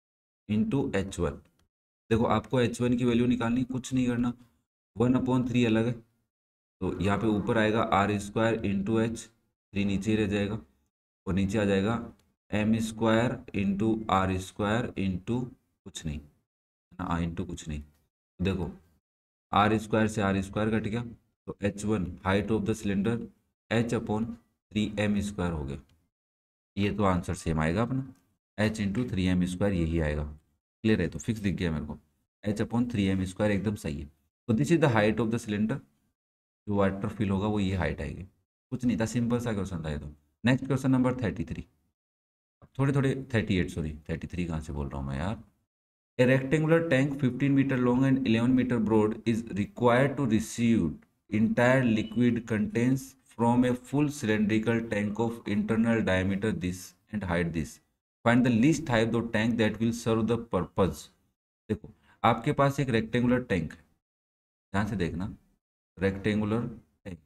into H one. देखो आपको एच वन की वैल्यू निकालनी, कुछ नहीं करना, वन अपॉन थ्री अलग है, तो यहाँ पे ऊपर आएगा R square into H, three नीचे ही रह जाएगा, और नीचे आ जाएगा M square into R square into कुछ नहीं, है ना, इंटू कुछ नहीं। देखो आर स्क्वायर से आर स्क्वायर कट गया, तो H one height of the cylinder H upon three M square हो गया। ये तो आंसर सेम आएगा अपना, H into three M square यही आएगा। क्लियर है, तो फिक्स दिख गया मेरे को, H upon three M square एकदम सही है। तो this is the height of the cylinder, जो वाटर फिल होगा वो ये हाइट आएगी। कुछ नहीं था, सिंपल सा क्वेश्चन था ये तो। Next question number thirty three, थोड़े थोड़े thirty eight, sorry thirty three कहाँ से बोल रहा हूँ मैं यार। A rectangular tank fifteen meter long and eleven meter broad is required to receive entire liquid contains from a full cylindrical tank of internal diameter this and height this. Find the least type of tank that will serve the purpose. देखो, आपके पास एक rectangular tank है, ध्यान से देखना, rectangular tank,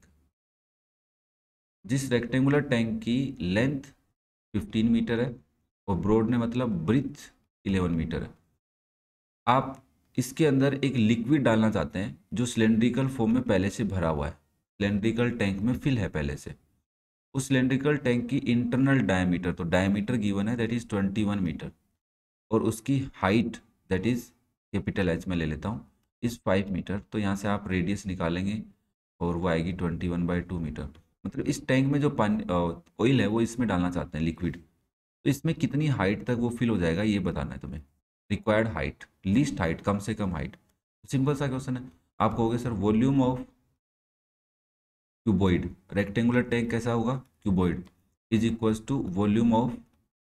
जिस rectangular tank की length fifteen metre है और ब्रॉड ने मतलब ब्रिथ इलेवन मीटर है। आप इसके अंदर एक लिक्विड डालना चाहते हैं जो सिलेंड्रिकल फॉर्म में पहले से भरा हुआ है, सिलेंड्रिकल टैंक में फिल है पहले से। उस सिलेंड्रिकल टैंक की इंटरनल डायमीटर, तो डायमीटर गिवन है that is twenty one metre, और उसकी height that is capital H में ले लेता हूँ, इज फाइव मीटर। तो यहाँ से आप रेडियस निकालेंगे और वो आएगी twenty one by two metre. मतलब इस टैंक में जो पानी ऑयल है वो इसमें डालना चाहते हैं लिक्विड, तो इसमें कितनी हाइट तक वो फिल हो जाएगा ये बताना है तुम्हें। रिक्वायर्ड हाइट, लीस्ट हाइट, कम से कम हाइट। सिंपल सा क्वेश्चन है। आप कहोगे sir volume of cuboid, rectangular tank कैसा होगा, cuboid, is equals to volume of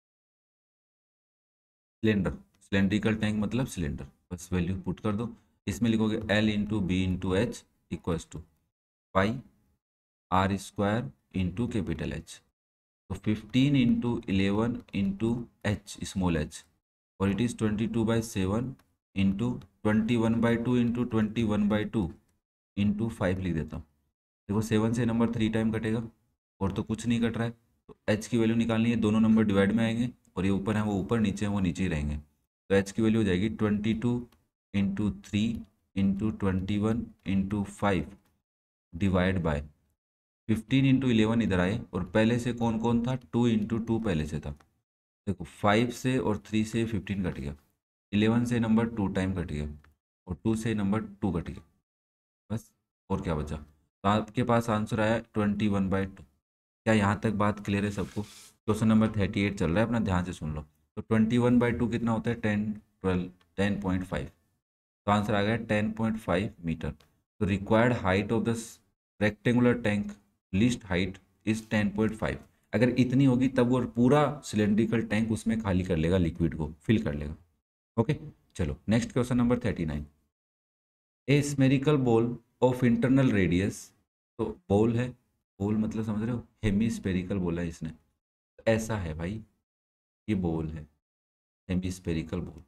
cylinder, cylindrical tank मतलब सिलेंडर, बस वैल्यू पुट कर दो। इसमें लिखोगे L into B into H equals to pi are square into capital H. तो fifteen into eleven into H small H, और it is twenty two by seven into twenty one by two into twenty one by two into five लिख देता हूँ। देखो seven से number three time कटेगा और तो कुछ नहीं कट रहा है, तो एच की वैल्यू निकालनी है, दोनों नंबर डिवाइड में आएंगे और ये ऊपर है वो ऊपर, नीचे है वो नीचे ही रहेंगे। तो एच की वैल्यू हो जाएगी twenty two into three into twenty one into five divide by fifteen into eleven इधर आए, और पहले से कौन कौन था, टू इंटू टू पहले से था। देखो फाइव से और थ्री से फिफ्टीन कट गया, इलेवन से नंबर टू टाइम कट गया, और टू से नंबर टू कट गया, बस और क्या बचा। तो आपके पास आंसर आया ट्वेंटी वन बाई टू। क्या यहाँ तक बात क्लियर है सबको? क्वेश्चन नंबर थर्टी एट चल रहा है, अपना ध्यान से सुन लो। तो ट्वेंटी वन बाई टू कितना होता है, ten twelve ten point five. तो आंसर आ गया टेन पॉइंट फाइव मीटर। तो required height of the rectangular tank, least height is ten point five. अगर इतनी होगी तब वो पूरा सिलेंड्रिकल टैंक उसमें खाली कर लेगा, लिक्विड को फिल कर लेगा। ओके, चलो next question number thirty nine. A spherical ball of internal radius, तो बॉल है, बॉल मतलब समझ रहे हो, हेमी स्पेरिकल बोला है इसने, तो ऐसा है भाई, ये बॉल है, हेमी स्पेरिकल बॉल,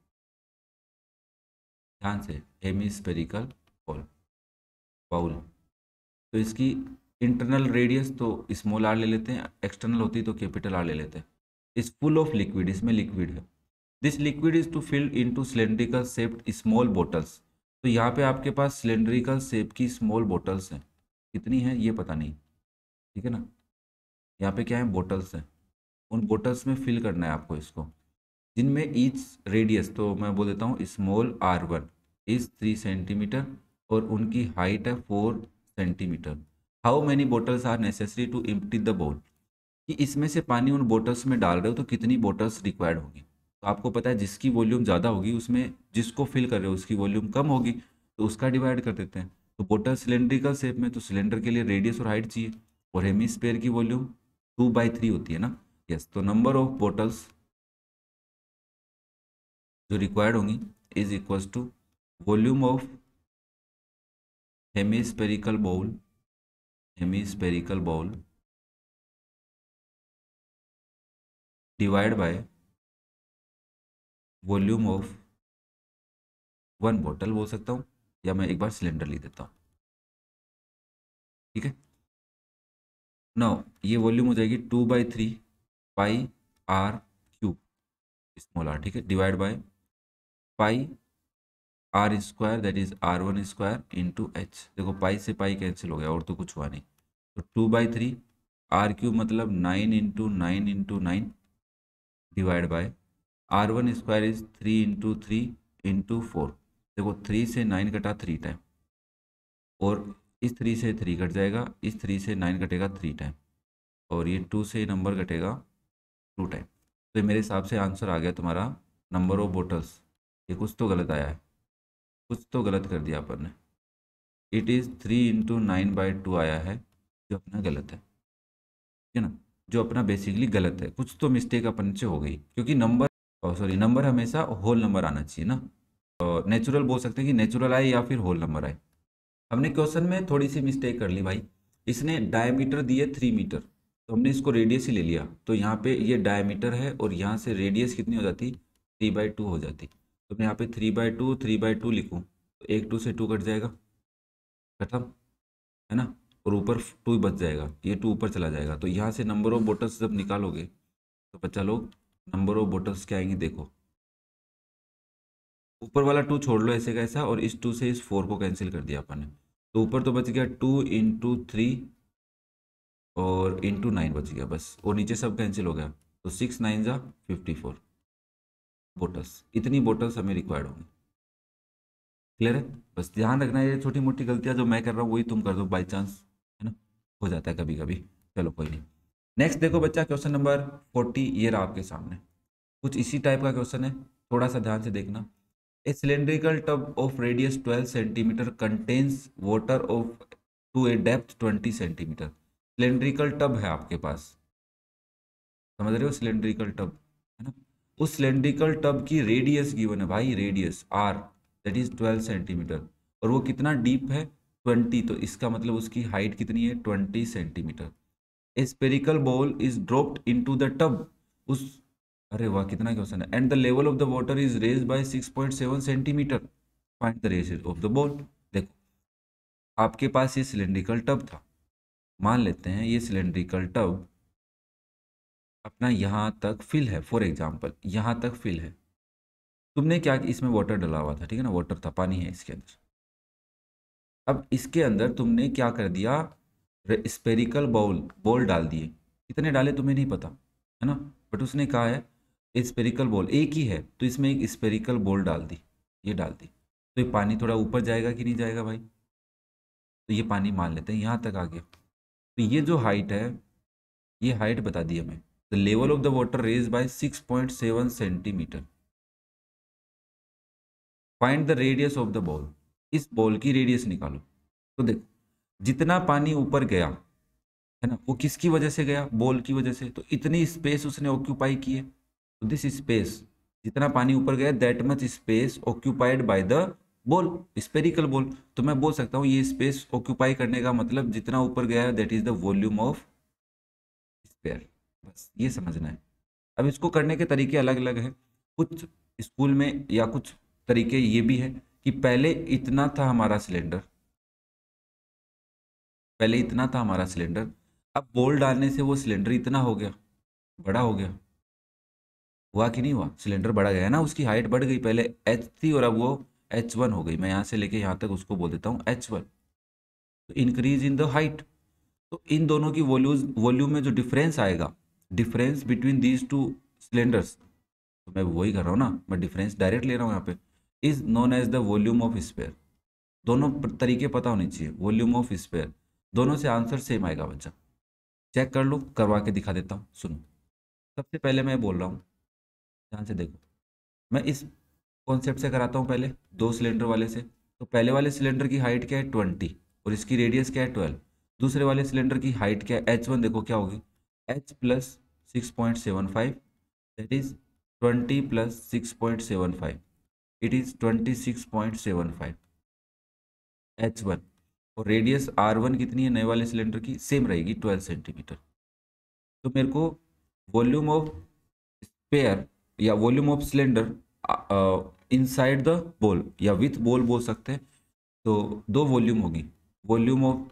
ध्यान से, हेमी स्पेरिकल बॉल बाउल। तो इसकी इंटरनल रेडियस तो स्मॉल आर ले लेते हैं, एक्सटर्नल होती तो कैपिटल आर ले लेते हैं। इज फुल ऑफ लिक्विड, इसमें लिक्विड है। This liquid is to fill into cylindrical shaped small bottles. तो यहाँ पे आपके पास सिलेंड्रिकल शेप की स्मॉल बोटल्स हैं, कितनी हैं ये पता नहीं, ठीक है ना। यहाँ पे क्या है, बोटल्स हैं, उन बोटल्स में फिल करना है आपको इसको, जिनमें ईच रेडियस, तो मैं बोल देता हूँ small are one is three centimetre और उनकी हाइट है four centimetre. How many bottles are necessary to empty the bowl, कि इसमें से पानी उन बोटल्स में डाल रहे हो तो कितनी बोटल्स रिक्वायर्ड होगी। तो आपको पता है जिसकी वॉल्यूम ज़्यादा होगी उसमें जिसको फिल कर रहे हो उसकी वॉल्यूम कम होगी, तो उसका डिवाइड कर देते हैं। तो बोतल सिलेंड्रिकल शेप में, तो सिलेंडर के लिए रेडियस और हाइट चाहिए, और हेमिस्फीयर की वॉल्यूम टू बाई थ्री होती है ना, यस। तो नंबर ऑफ बोटल्स जो रिक्वायर्ड होंगी is equals to volume of hemispherical bowl, hemispherical bowl divide by volume of one बोतल बोल सकता हूँ, या मैं एक बार सिलेंडर लिख देता हूँ, ठीक है। नौ ये वॉल्यूम हो जाएगी two by three pi r cube small r, ठीक है, divide by pi are square that is r one square into h. देखो पाई से पाई कैंसिल हो गया और तो कुछ हुआ नहीं। तो two by three r cube मतलब nine into nine into nine divide by r one square is three into three into four. देखो थ्री से नाइन कटा थ्री टाइम, और इस थ्री से थ्री कट जाएगा, इस थ्री से नाइन कटेगा थ्री टाइम, और ये टू से नंबर कटेगा टू टाइम। तो ये मेरे हिसाब से आंसर आ गया तुम्हारा नंबर ऑफ बोटल्स। ये कुछ तो गलत आया है, कुछ तो गलत कर दिया अपन ने। It is three into nine by two आया है जो अपना गलत है। है ना, जो अपना बेसिकली गलत है, कुछ तो मिस्टेक अपन से हो गई, क्योंकि नंबर सॉरी नंबर हमेशा होल नंबर आना चाहिए ना। नेचुरल बोल सकते हैं कि नेचुरल आए या फिर होल नंबर आए। हमने क्वेश्चन में थोड़ी सी मिस्टेक कर ली भाई, इसने डायमीटर दिए थ्री मीटर, तो हमने इसको रेडियस ही ले लिया, तो यहाँ पे ये डायमीटर है और यहाँ से रेडियस कितनी हो जाती, थ्री बाई टू हो जाती। तो मैं यहाँ पे three by two three by two लिखूँ तो एक टू से टू कट जाएगा, खत्म, है ना, और ऊपर टू बच जाएगा, ये टू ऊपर चला जाएगा। तो यहाँ से नंबर ऑफ बोटल्स जब निकालोगे तो बच्चा लोग नंबर ऑफ बोटल्स क्या आएंगे, देखो ऊपर वाला टू छोड़ लो ऐसे कैसा, और इस टू से इस फोर को कैंसिल कर दिया अपन ने, तो ऊपर तो बच गया टू इंटू थ्री और इंटू नाइन बच गया बस, और नीचे सब कैंसिल हो गया, तो सिक्स नाइन जा फिफ्टी फोर बोटल्स, इतनी बोटल्स हमें रिक्वायर्ड होंगी। क्लियर है, बस ध्यान रखना ये छोटी मोटी गलतियां जो मैं कर रहा हूँ वही तुम कर दो बाई चांस, है ना, हो जाता है कभी कभी। चलो कोई नहीं। नेक्स्ट देखो बच्चा क्वेश्चन नंबर फोर्टी, ये रहा आपके सामने, कुछ इसी टाइप का क्वेश्चन है, थोड़ा सा ध्यान से देखना। A cylindrical tub of radius twelve centimetre contains water of to a depth twenty centimetre. Cylindrical tub है आपके पास, समझ रहे हो, सिलेंड्रिकल टब, है ना, उस सिलेंड्रिकल टब की रेडियस गिवन है भाई, radius r that is twelve centimetre, और वो कितना डीप है, ट्वेंटी, तो इसका मतलब उसकी हाइट कितनी है, twenty centimetre. A spherical ball is dropped into the tub, उस, अरे वाह कितना क्वेश्चन है, and the level of the water is raise by six point seven centimetre, find the raise of the ball. देखो आपके पास ये सिलेंड्रिकल टब था, मान लेते हैं ये सिलेंड्रिकल टब अपना यहाँ तक फिल है, फॉर एग्जाम्पल यहाँ तक फिल है, तुमने क्या, इसमें वाटर डला हुआ था, ठीक है ना, वाटर था, पानी है इसके अंदर। अब इसके अंदर तुमने क्या कर दिया, स्पेरिकल बॉल बॉल डाल दिए, कितने डाले तुम्हें नहीं पता, है ना, बट उसने कहा है स्पेरिकल बॉल एक ही है, तो इसमें एक स्पेरिकल बॉल डाल दी, ये डाल दी, तो ये पानी थोड़ा ऊपर जाएगा कि नहीं जाएगा भाई, तो ये पानी मान लेते हैं यहाँ तक आ गया, तो ये जो हाइट है, ये हाइट बता दी हमें, the level of the water raise by six point seven centimetre, find the radius of the ball, इस बॉल की रेडियस निकालो। तो देखो जितना पानी ऊपर गया, है ना, वो किसकी वजह से गया, बॉल की वजह से, तो इतनी स्पेस उसने ऑक्यूपाई की है, तो दिस स्पेस, जितना पानी ऊपर गया that much space occupied by the ball, spherical ball, तो मैं बोल सकता हूँ ये स्पेस ऑक्यूपाई करने का मतलब जितना ऊपर गया है that is the volume of sphere, बस ये समझना है। अब इसको करने के तरीके अलग अलग हैं, कुछ स्कूल में या कुछ तरीके ये भी है कि पहले इतना था हमारा सिलेंडर, पहले इतना था हमारा सिलेंडर, अब बॉल डालने से वो सिलेंडर इतना हो गया, बड़ा हो गया, हुआ कि नहीं हुआ, सिलेंडर बढ़ा गया ना, उसकी हाइट बढ़ गई, पहले एच थी और अब वो एच वन हो गई, मैं यहाँ से लेके यहाँ तक उसको बोल देता हूँ एच वन, तो इंक्रीज इन द हाइट, तो इन दोनों की वॉल्यूज वॉल्यूम में जो डिफरेंस आएगा, difference between these two cylinders, तो मैं वही कर रहा हूँ ना, मैं डिफरेंस डायरेक्ट ले रहा हूँ यहाँ पे, is known as the volume of sphere, दोनों प- तरीके पता होने चाहिए, वॉल्यूम ऑफ स्पेयर, दोनों से आंसर सेम आएगा बच्चा, चेक कर लो, करवा के दिखा देता हूँ, सुनो। सबसे पहले मैं बोल रहा हूँ, ध्यान से देखो, मैं इस कॉन्सेप्ट से कराता हूँ पहले, दो सिलेंडर वाले से, तो पहले वाले सिलेंडर की हाइट क्या है, ट्वेंटी, और इसकी रेडियस क्या है, ट्वेल्व, दूसरे वाले सिलेंडर की हाइट क्या है, एच वन, देखो क्या होगी, h plus six point seven five, that is twenty plus six point seven five, it is twenty six point seven five h one, और रेडियस आर वन कितनी है नए वाले सिलेंडर की, सेम रहेगी ट्वेल्व सेंटीमीटर। तो मेरे को वॉल्यूम ऑफ स्पेयर या volume of cylinder inside the ball या विथ बॉल बोल सकते हैं, तो दो वॉल्यूम होगी, volume of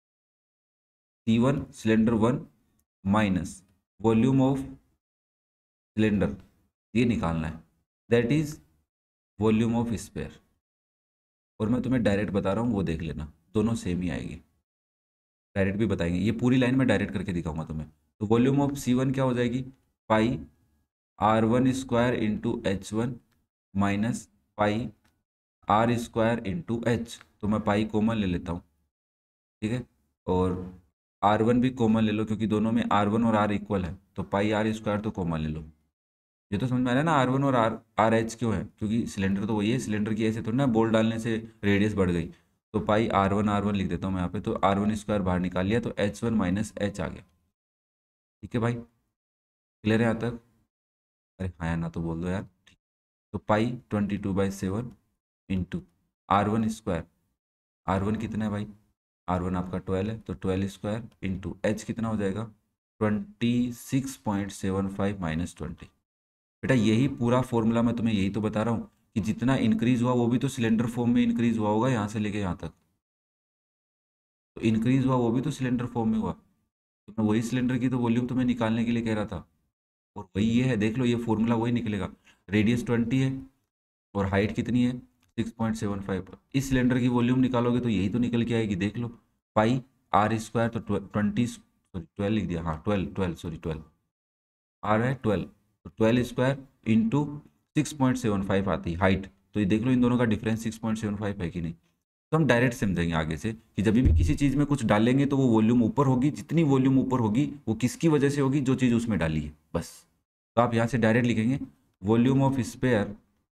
c one cylinder one minus volume of cylinder, ये निकालना है, that is volume of sphere, और मैं तुम्हें डायरेक्ट बता रहा हूँ वो देख लेना, दोनों सेम ही आएगी, डायरेक्ट भी बताएंगे, ये पूरी लाइन में डायरेक्ट करके दिखाऊंगा तुम्हें। तो वॉल्यूम ऑफ सी वन क्या हो जाएगी, pi are one square into H one minus pi are square into H, तो मैं पाई कॉमन ले लेता हूँ, ठीक है, और आर वन भी कॉमन ले लो क्योंकि दोनों में आर वन और आर इक्वल है, तो पाई आर स्क्वायर तो कॉमन ले लो। ये तो समझ में आ रहा है ना, आर वन और आर आर एच क्यों है, क्योंकि सिलेंडर तो वही है, सिलेंडर की ऐसे थोड़ी ना बोल्ट डालने से रेडियस बढ़ गई, तो pi are one r one लिख देता हूँ मैं यहाँ पे, तो आर वन स्क्वायर बाहर निकाल लिया, तो एच वन माइनस एच आ गया, ठीक है भाई, क्लियर है यहाँ तक? अरे हाँ या ना तो बोल दो यार। ठीक, तो pi twenty two by seven into r one square. R one कितना है भाई? आर वन आपका ट्वेल्व है, तो ट्वेल्व स्क्वायर इंटू एच कितना हो जाएगा? Twenty six point seven five minus twenty. बेटा यही पूरा फॉर्मूला मैं तुम्हें यही तो बता रहा हूँ कि जितना इंक्रीज हुआ वो भी तो सिलेंडर फॉर्म में इंक्रीज हुआ होगा, यहाँ से लेके यहाँ तक। तो इंक्रीज हुआ वो भी तो सिलेंडर फॉर्म में हुआ। तो मैं वही सिलेंडर की तो वॉल्यूम तुम्हें निकालने के लिए कह रहा था, और वही ये है, देख लो ये फॉर्मूला वही निकलेगा। रेडियस ट्वेंटी है और हाइट कितनी है? Six point seven five. इस सिलेंडर की वॉल्यूम निकालोगे तो यही तो निकल के आएगी, देख लो। पाई आर स्क्वायर, तो ट्वेंटी सॉरी ट्वेल्व लिख दिया, हाँ twelve twelve sorry twelve, r है ट्वेल्व, तो twelve square into six point seven five आती हाइट। तो ये देख लो इन दोनों का difference six point seven five है कि नहीं। तो हम डायरेक्ट समझेंगे आगे से कि जब भी किसी चीज़ में कुछ डालेंगे तो वो वॉल्यूम ऊपर होगी, जितनी वॉल्यूम ऊपर होगी वो किसकी वजह से होगी? जो चीज़ उसमें डाली है, बस। तो आप यहाँ से डायरेक्ट लिखेंगे वॉल्यूम ऑफ स्पेयर,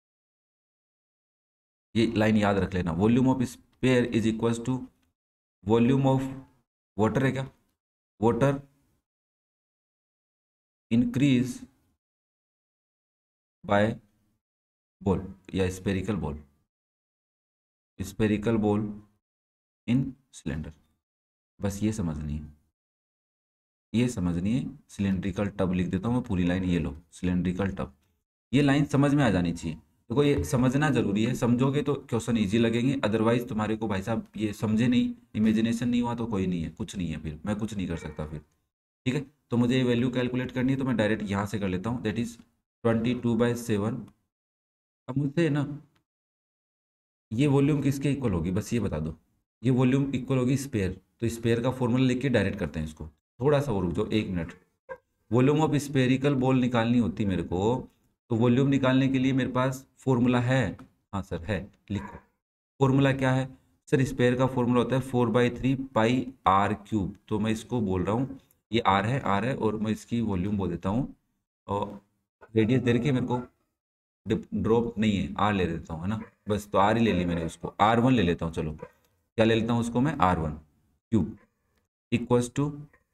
ये लाइन याद रख लेना, volume of sphere is equals to volume of water है क्या? वाटर इंक्रीज बाय बॉल या spherical ball, spherical ball in cylinder. बस ये समझनी है, ये समझनी है। सिलेंड्रिकल टब लिख देता हूँ मैं पूरी लाइन, ये लो सिलेंड्रिकल टब। ये लाइन समझ में आ जानी चाहिए, देखो ये समझना जरूरी है, समझोगे तो क्वेश्चन इजी लगेंगे। अदरवाइज तुम्हारे को भाई साहब ये समझे नहीं, इमेजिनेशन नहीं हुआ तो कोई नहीं है, कुछ नहीं है, फिर मैं कुछ नहीं कर सकता फिर। ठीक है, तो मुझे ये वैल्यू कैलकुलेट करनी है तो मैं डायरेक्ट यहाँ से कर लेता हूँ, that is twenty two by seven. अब मुझसे ना ये वॉल्यूम किसके इक्वल होगी बस ये बता दो। ये वॉल्यूम इक्वल होगी स्पेयर, तो स्पेयर का फॉर्मूला लिख के डायरेक्ट करते हैं इसको। थोड़ा सा और रुक जाओ एक minute. Volume of spherical ball निकालनी होती मेरे को, तो वॉल्यूम निकालने के लिए मेरे पास फॉर्मूला है। हाँ सर है, लिखो। फॉर्मूला क्या है सर? स्पेयर का फॉर्मूला होता है four by three pi r cube. तो मैं इसको बोल रहा हूँ, ये आर है, आर है, और मैं इसकी वॉल्यूम बोल देता हूँ। और रेडियस दे रखी है मेरे को, ड्रॉप नहीं है, आर ले लेता हूँ, है ना। बस तो आर ही ले ली मैंने, उसको आर वन ले लेता हूँ। चलो क्या ले लेता हूँ उसको मैं? R one cube equals to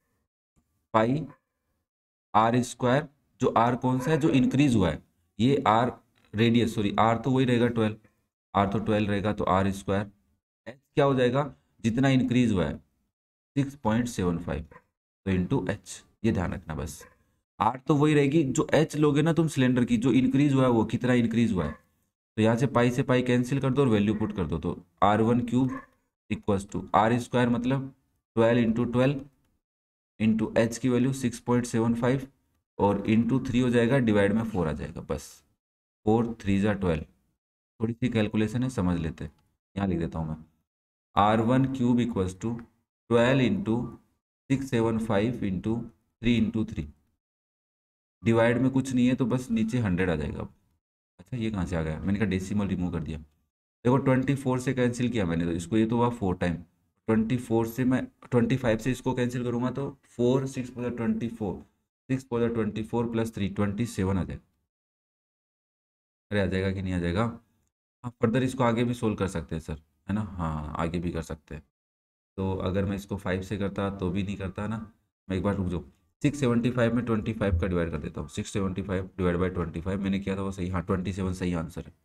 pi are square. जो आर कौन सा है? जो इंक्रीज हुआ है, ये आर रेडियस, सॉरी आर तो वही रहेगा ट्वेल्व, आर तो ट्वेल्व रहेगा, तो आर स्क्वायर। एच क्या हो जाएगा? जितना इंक्रीज हुआ है सिक्स पॉइंट सेवन फाइव, तो इंटू एच, ये ध्यान रखना बस। आर तो वही रहेगी, जो एच लोगे ना तुम सिलेंडर की, जो इंक्रीज हुआ है वो कितना इंक्रीज हुआ है। तो यहाँ से पाई से पाई कैंसिल कर दो और वैल्यू पुट कर दो, तो r one cube equals to r square मतलब twelve into twelve into H की value six point seven five, और इंटू थ्री हो जाएगा, डिवाइड में फोर आ जाएगा, बस। फोर थ्री ज़ा ट्वेल्व। थोड़ी सी कैलकुलेशन है, समझ लेते हैं। यहाँ लिख देता हूँ मैं, r one cube equals to twelve into six seven five into three into three, divide में कुछ नहीं है तो बस नीचे हंड्रेड आ जाएगा। अच्छा ये कहाँ से आ गया? मैंने कहा डेसिमल रिमूव कर दिया। देखो ट्वेंटी फोर से कैंसिल किया मैंने, तो इसको ये तो हुआ फोर टाइम। ट्वेंटी फोर से मैं ट्वेंटी फाइव से इसको कैंसिल करूँगा तो four six four twenty four, six four twenty four plus three twenty seven आ जाएगा। अरे आ जाएगा कि नहीं आ जाएगा? हाँ फर्दर इसको आगे भी सोल्व कर सकते हैं सर, है ना। हाँ आगे भी कर सकते हैं। तो अगर मैं इसको फाइव से करता तो भी नहीं करता ना। मैं एक बार रुक जाओ, सिक्स सेवेंटी फाइव में ट्वेंटी फाइव का डिवाइड कर देता हूँ। Six seventy five divide by twenty five मैंने किया था वो सही, हाँ ट्वेंटी सेवन सही आंसर है।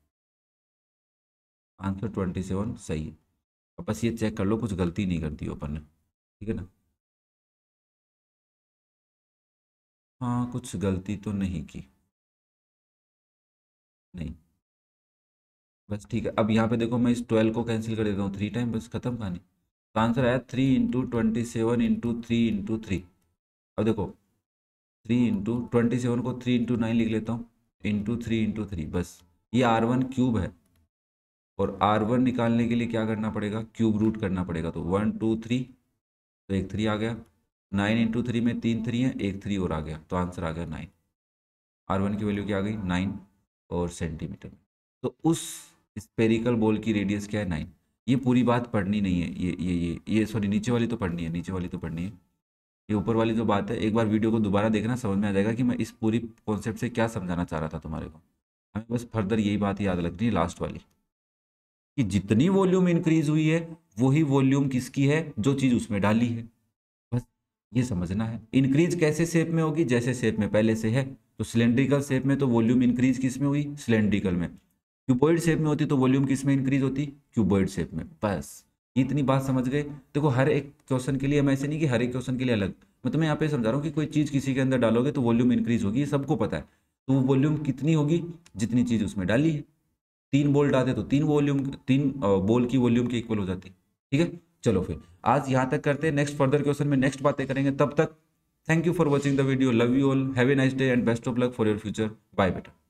आंसर ट्वेंटी सेवन सही है। अब बस ये चेक कर लो कुछ गलती नहीं कर दी अपन ने, ठीक है ना। हाँ कुछ गलती तो नहीं की, नहीं। बस ठीक है, अब यहाँ पे देखो मैं इस ट्वेल्व को कैंसिल कर देता हूँ थ्री टाइम, बस खत्म कहानी। तो आंसर आया three into twenty seven into three into three. अब देखो थ्री इंटू ट्वेंटी सेवन को थ्री इंटू नाइन लिख लेता हूँ, इंटू थ्री इंटू थ्री, बस। ये आर वन क्यूब है, और आर वन निकालने के लिए क्या करना पड़ेगा? क्यूब रूट करना पड़ेगा। तो वन टू थ्री, तो एक थ्री आ गया। नाइन इंटू थ्री में तीन थ्री है, एक थ्री और आ गया, तो आंसर आ गया नाइन। आर वन की वैल्यू क्या आ गई? नाइन और सेंटीमीटर में। तो उस स्पेरिकल बॉल की रेडियस क्या है? नाइन। ये पूरी बात पढ़नी नहीं है, ये ये ये ये सॉरी नीचे वाली तो पढ़नी है, नीचे वाली तो पढ़नी है। ये ऊपर वाली जो बात है, एक बार वीडियो को दोबारा देखना, समझ में आ जाएगा कि मैं इस पूरी कॉन्सेप्ट से क्या समझाना चाह रहा था तुम्हारे को। हमें बस फर्दर यही बात याद रखनी है लास्ट वाली, कि जितनी वॉल्यूम इंक्रीज हुई है वही वॉल्यूम किसकी है? जो चीज़ उसमें डाली है, बस। ये समझना है। इंक्रीज कैसे शेप में होगी, जैसे शेप में पहले से है, तो सिलेंड्रिकल शेप में तो वॉल्यूम इंक्रीज किस में हुई, सिलेंड्रिकल में। क्यूबॉइड शेप में होती तो वॉल्यूम किस में इंक्रीज होती, क्यूबॉइड शेप में। बस इतनी बात समझ गए। देखो हर एक क्वेश्चन के लिए, मैं ऐसे नहीं कि हर एक क्वेश्चन के लिए अलग, मैं तुम्हें यहाँ पे समझा रहा हूँ कि कोई चीज़ किसी के अंदर डालोगे तो वॉल्यूम इंक्रीज होगी, ये सबको पता है। तो वो वॉल्यूम कितनी होगी, जितनी चीज़ उसमें डाली है। तीन बॉल डालते तो तीन वॉल्यूम, तीन बॉल की वॉल्यूम के इक्वल हो जाती। ठीक है, चलो फिर आज यहाँ तक करते हैं, नेक्स्ट फर्दर क्वेश्चन में नेक्स्ट बातें करेंगे। तब तक thank you for watching the video, love you all, have a nice day and best of luck for your future, bye बेटा।